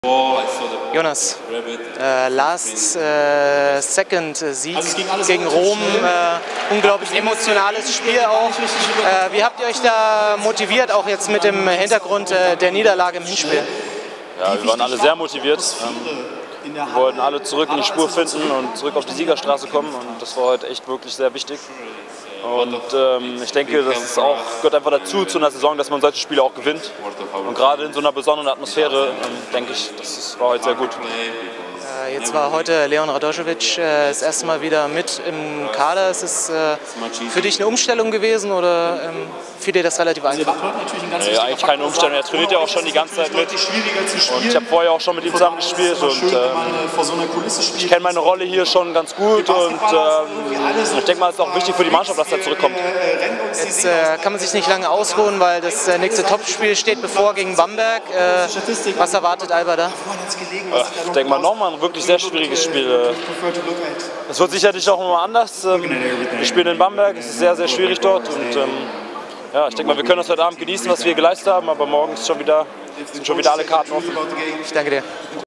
Jonas, last second Sieg gegen Rom, unglaublich emotionales Spiel auch. Wie habt ihr euch da motiviert, auch jetzt mit dem Hintergrund der Niederlage im Hinspiel? Ja, wir waren alle sehr motiviert. Wir wollten alle zurück in die Spur finden und zurück auf die Siegerstraße kommen, und das war heute echt wirklich sehr wichtig. Und ich denke, das ist auch, gehört einfach dazu zu einer Saison, dass man solche Spiele auch gewinnt. Und gerade in so einer besonderen Atmosphäre denke ich, das war heute sehr gut. Jetzt war heute Leon Radošević das erste Mal wieder mit im Kader. Ist es für dich eine Umstellung gewesen oder fiel dir das relativ einfach? Nee, eigentlich keine Umstellung. Er trainiert ja auch schon die ganze Zeit mit. Und ich habe vorher auch schon mit ihm zusammen gespielt. Und ich kenne meine Rolle hier schon ganz gut. Und ich denke mal, es ist auch wichtig für die Mannschaft, dass er zurückkommt. Jetzt kann man sich nicht lange ausruhen, weil das nächste Topspiel steht bevor gegen Bamberg. Was erwartet Alba da? Ich denke mal, nochmal ein wirklich sehr schwieriges Spiel. Es wird sicherlich auch immer anders. Wir spielen in Bamberg, es ist sehr, sehr schwierig dort. Und ja, ich denke mal, wir können das heute Abend genießen, was wir geleistet haben, aber morgen sind schon wieder alle Karten offen. Ich danke dir.